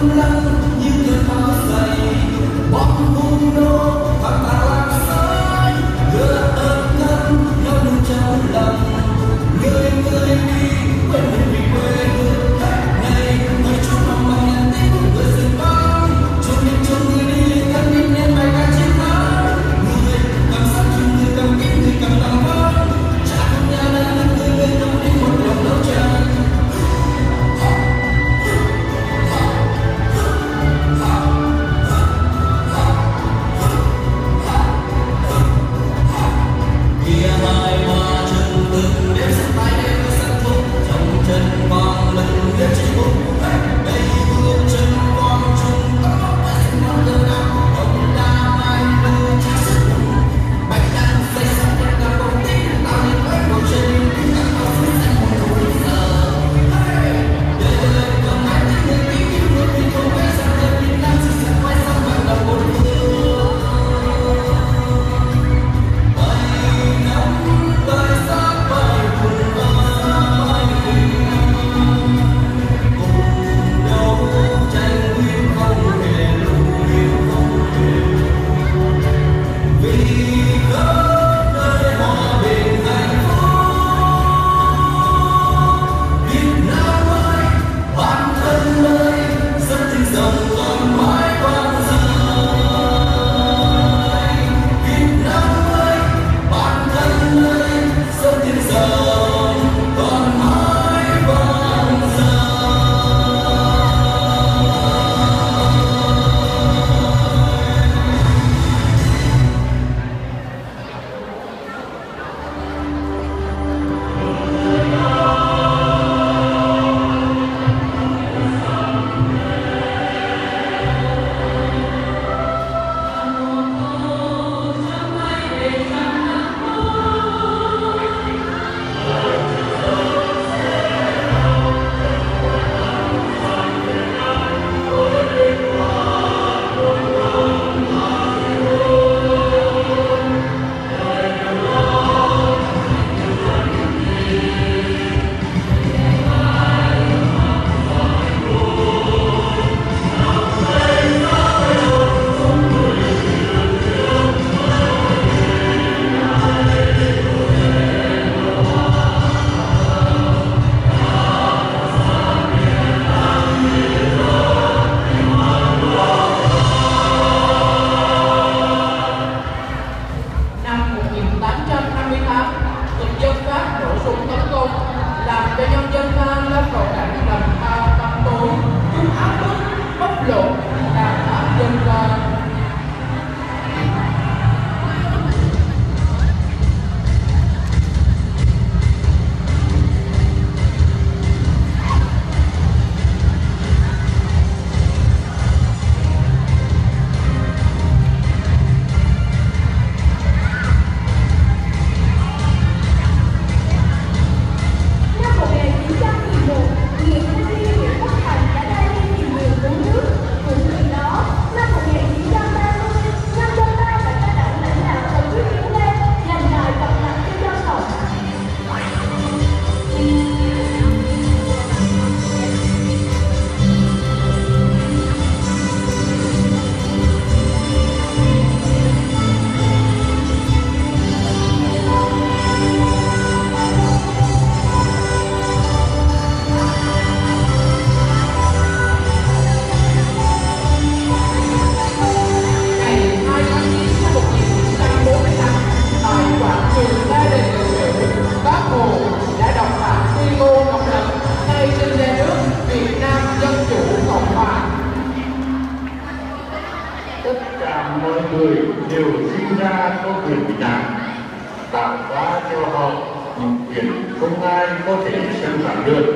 người đều sinh ra có quyền bình đẳng, tạo hóa cho họ những quyền không ai có thể xâm phạm được.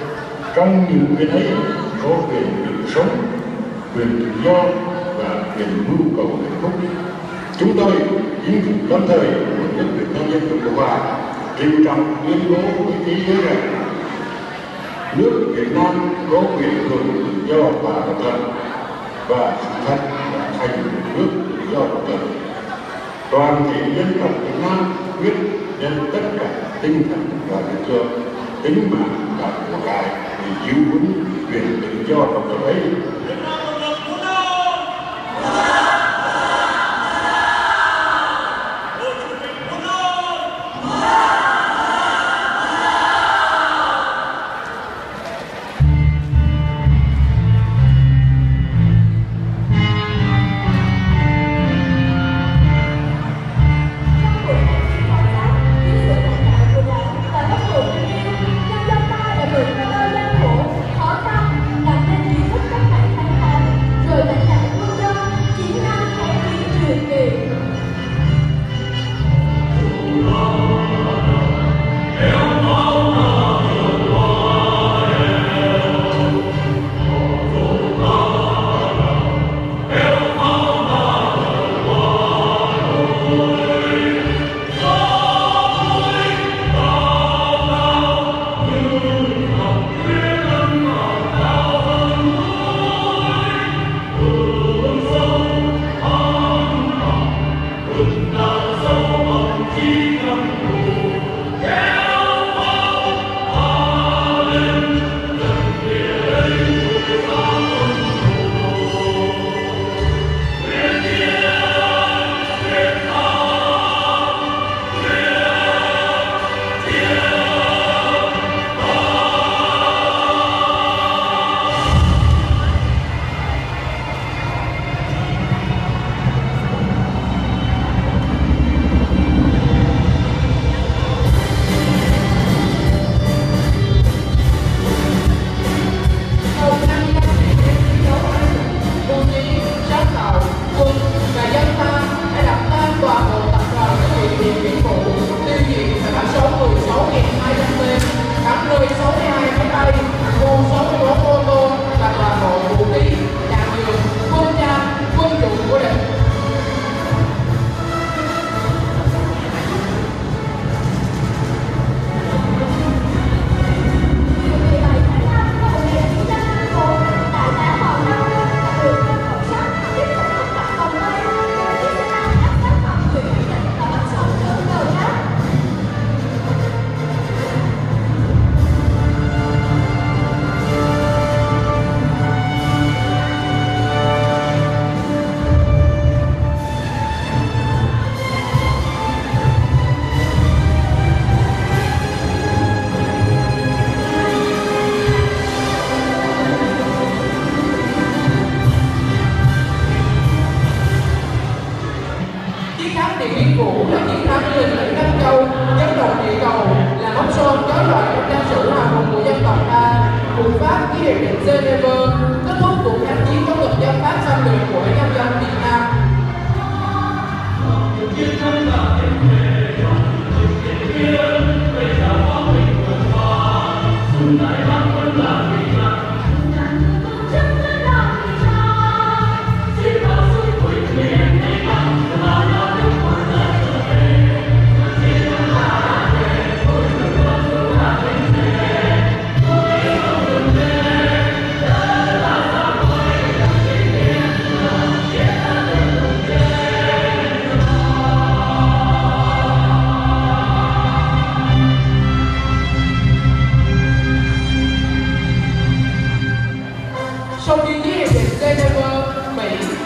Trong những quyền ấy có quyền được sống, quyền tự do và quyền mưu cầu hạnh phúc. Chúng tôi chính phủ lâm thời của nước Việt Nam Dân Chủ Cộng Hòa trịnh trọng tuyên bố với thế giới rằng nước Việt Nam có quyền hưởng tự do và độc lập, và sự thật là thành nước tự do độc lập. Toàn thể dân tộc Việt Nam quyết nhân tất cả tinh thần và lực lượng, tính mạng và của cải để giữ vững quyền tự do độc lập ấy.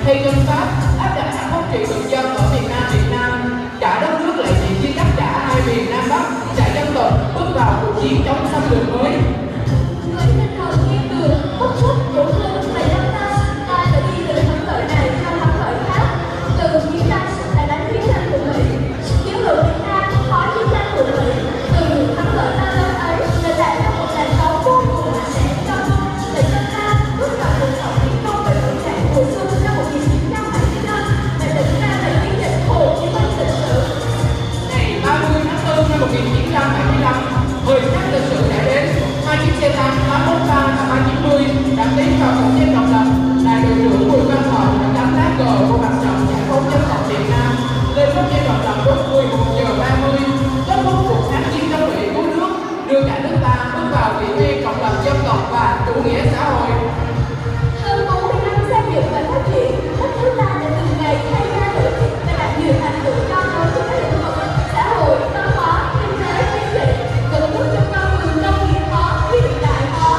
Khi dân Pháp áp đặt hạnh phúc trị thực dân ở miền Nam Việt Nam, cả đất nước lại bị chia cắt cả hai miền Nam Bắc, cả dân tộc bước vào cuộc chiến chống xâm lược mới. Với tinh thần kiên cường, bất khuất, dũng lực và dân ta, ta đã đi từ thắng lợi này sang thắng lợi khác. Từ chiến tranh đã đánh chiến tranh của Mỹ, chiến lược Việt Nam có chiến tranh của Mỹ. Từ những thắng lợi to lớn ấy đã tạo ra một làn sóng vô cùng mạnh mẽ cho mong để dân ta bước vào cuộc sống tiến công về vững trạng mùa xuân năm 1975 và định ra về chiến dịch Hồ Chí Minh lịch sử. Ngày 30 tháng 4 năm 1975, thời khắc lịch sử đã đến. Hai chiếc xe tăng 813 và 390 đã tiến vào cổng dinh độc lập. Đại đội trưởng Bùi Văn Thọ đã cắm lá cờ của mặt trận giải phóng dân tộc Việt Nam lên cổng dinh độc lập lúc 11 giờ 30, kết thúc cuộc kháng chiến chống Mỹ cứu nước, đưa cả nước ta bước vào kỷ nguyên độc lập dân tộc và chủ nghĩa xã hội. Hơn 40 năm xây dựng và phát triển, đất nước ta đã từng ngày thay ra đổi thịt và đạt nhiều thành tựu to lớn trên các lĩnh vực xã hội, văn hóa, kinh tế, chính trị, từng bước trong con đường công nghiệp hóa, hiện đại hóa.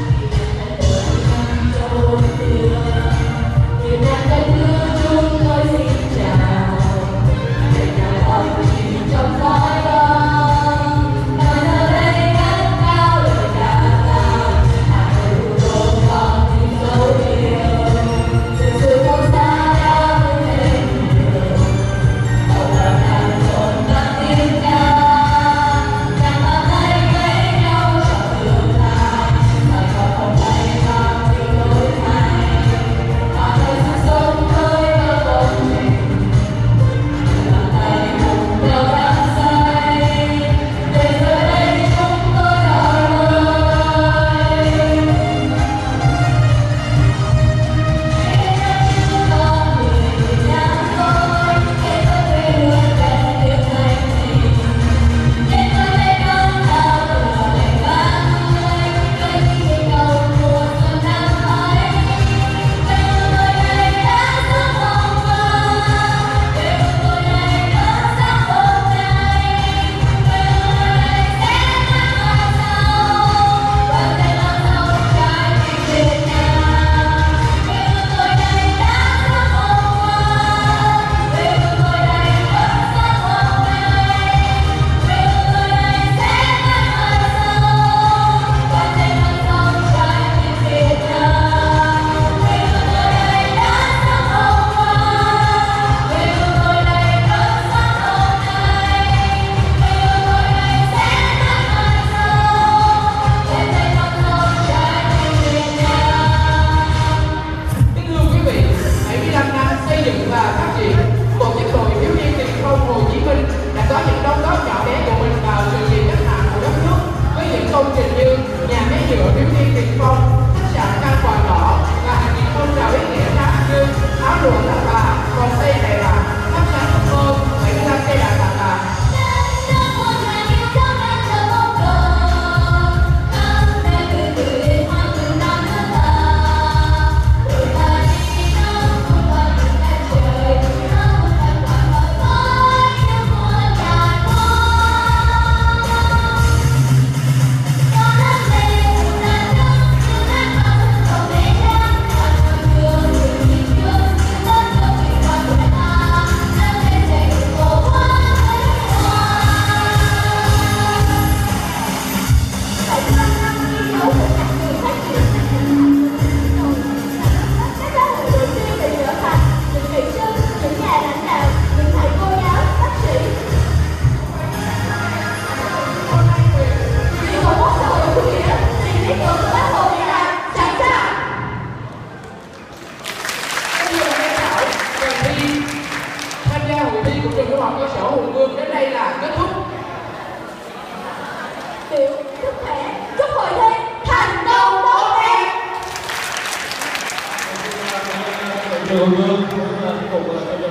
Việt Nam đất nước chúng tôi xin chào, ngày nào ấm chìm trong khói bom, nói giờ đây cất cao lời ca cao, Hà Nội thủ đô con tim dấu yêu, sự không xa đã vươn lên nhiều, màu vàng hàng trộn các tiếng ca, càng bàn tay với nhau cho tương lai, mà còn không bay mang tiếng đổi thay, Hà Nội sự sống với mơ bóng mình, bàn tay cùng nhau đắm say, để giờ đây chúng tôi ở nơi. Kính thưa quý vị, 75 năm xây dựng và phát triển, tổ chức đội thiếu niên tiền phong Hồ Chí Minh đã có những đóng góp nhỏ bé của mình vào sự nghiệp cách mạng của đất nước với những công trình như nhà máy nhựa thiếu niên tiền phong, khách sạn Căn Quà Đỏ và hàng nghìn phong trào ý nghĩa khác như áo lụa tặng bà, vòng tay đại bạc, thắp sáng ước mơ, 75 cây đàn tặng bà. Hội thi của trường Trung học cơ sở Hùng Vương đến đây là kết thúc. Biểu sức khỏe, chúc hội thi thành công tốt đẹp. Trường Hùng Vương